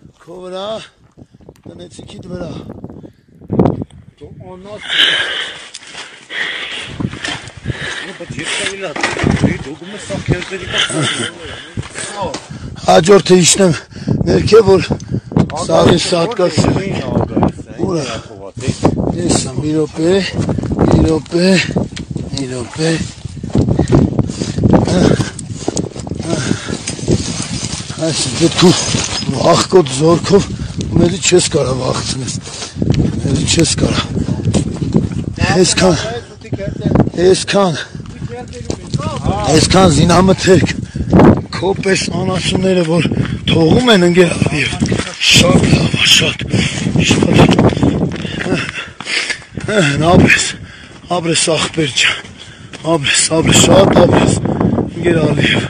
Քո տնեցիքիդ վրա Անաս բայց երկավիլա դուգում ես սա քերտերի հաջորդը իջնեմ ներքև որ սաղի սատկաս ուրա ես եմ մի րոպե այս դու վախկոտ զորքով մերի չես կարա վախցնես մերի չես կարա այսքան զինամթերք քո պես անասունները որ թողում են ընկերավ եւ շատ լավ շատ ապրես ախպեր ջան ապրես շատ ապրես ընկերալիև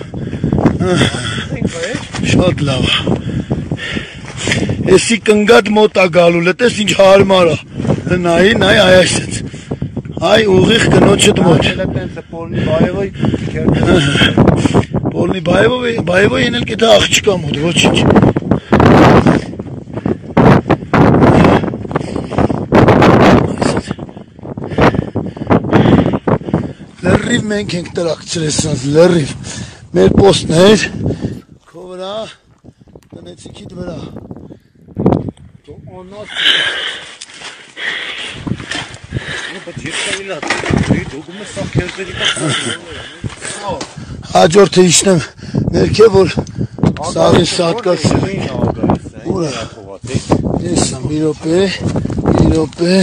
շատ լավ Էսի կնգատ մոտա գալու լտես ինչ հարմար է նայի այսպես Ay uğıq կնոջդ մոտ Պոլնի բայևո ենել կետա աղջիկա մոտ ոչինչ Լրիվ մենք ենք տրակցրես լրիվ մեր պոստներ քո վրա տնեցիքիդ վրա Անաս բայց երկավիլա դուգում ես սա քերտերի հաջորդը իջնեմ ներքև որ սաղի սատկաս ուրա ես եմ մի րոպե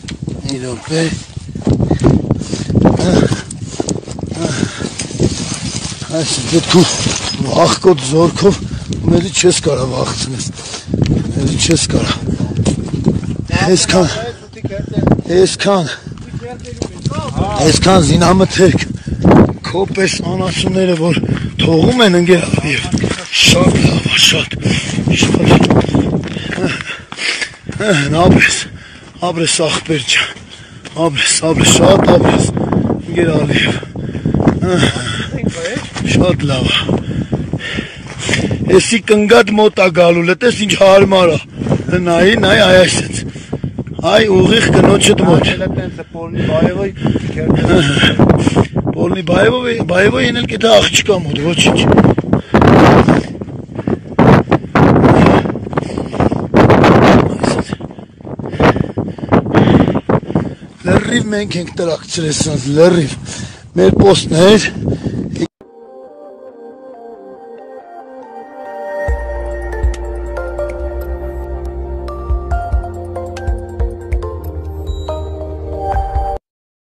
այս դու վախկոտ զորքով մերի չես կարա վախցնես մերի չես կարա այսքան զինամթերք քո պես անասունները որ թողում են ընկերավ եւ շատ լավ շատ ապրես ախպեր ջան ապրես շատ ապրես ընկերալիև շատ լավ Էսի կնգատ մոտա գալու լտես ինչ հարմար է նայի այսպես Ay uğıq կնոջդ մոտ Պոլնի բայևո ենել կետա աղջիկա մոտ ոչինչ Լրիվ մենք ենք տրակցրես լրիվ մեր պոստներ